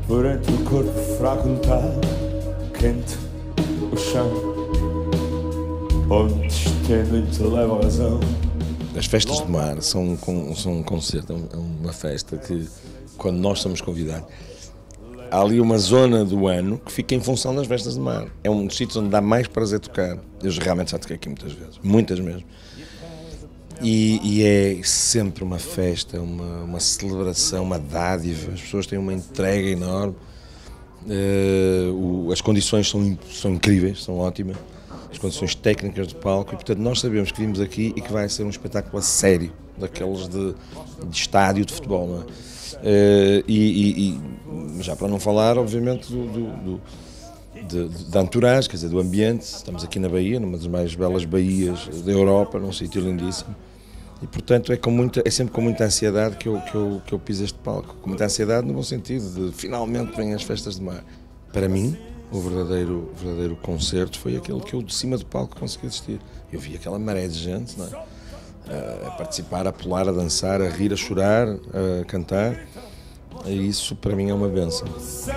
por entre o corpo fraco notado, quente, o chão, onde estendo e te leva a razão. As festas do mar são um concerto, é uma festa que, quando nós somos convidados, há ali uma zona do ano que fica em função das festas de mar. É um dos sítios onde dá mais prazer tocar. Eu realmente já toquei aqui muitas vezes, muitas mesmo. E é sempre uma festa, uma celebração, uma dádiva. As pessoas têm uma entrega enorme. As condições são incríveis, são ótimas. As condições técnicas do palco. E, portanto, nós sabemos que vimos aqui e que vai ser um espetáculo a sério, daqueles de estádio de futebol, não é? Já para não falar, obviamente, da entourage, quer dizer, do ambiente. Estamos aqui na Bahia, numa das mais belas baías da Europa, num sítio lindíssimo. E, portanto, é sempre com muita ansiedade que eu piso este palco. Com muita ansiedade no bom sentido, de finalmente vêm as festas de mar. Para mim, o verdadeiro concerto foi aquele que eu, de cima do palco, consegui assistir. Eu vi aquela maré de gente, não é? A participar, a pular, a dançar, a rir, a chorar, a cantar. E isso, para mim, é uma bênção. Se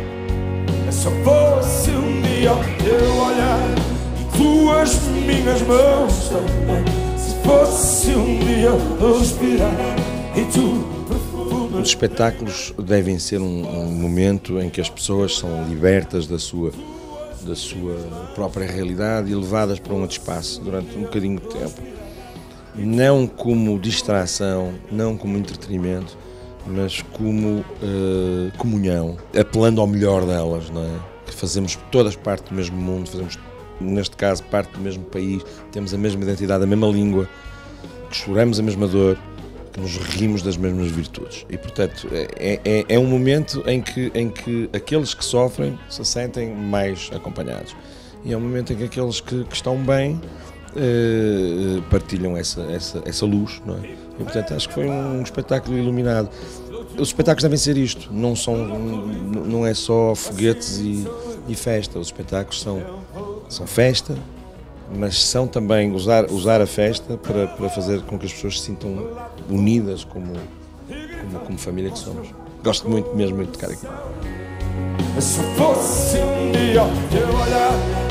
fosse um dia eu olhar e tu as minhas mãos também. Se fosse um dia eu respirar e tu... Os espetáculos devem ser um momento em que as pessoas são libertas da sua própria realidade e levadas para um outro espaço durante um bocadinho de tempo. Não como distração, não como entretenimento, mas como comunhão, apelando ao melhor delas, não é? Que fazemos todas parte do mesmo mundo, fazemos, neste caso, parte do mesmo país, temos a mesma identidade, a mesma língua, que choramos a mesma dor, que nos rimos das mesmas virtudes. E, portanto, é um momento em que aqueles que sofrem se sentem mais acompanhados. E é um momento em que aqueles que estão bem partilham essa luz, não é? E, portanto, acho que foi um espetáculo iluminado. Os espetáculos devem ser isto, não é só foguetes e festa. Os espetáculos são festa, mas são também usar a festa para fazer com que as pessoas se sintam unidas como família que somos. Gosto muito mesmo de tocar aqui. Se fosse um dia eu olhar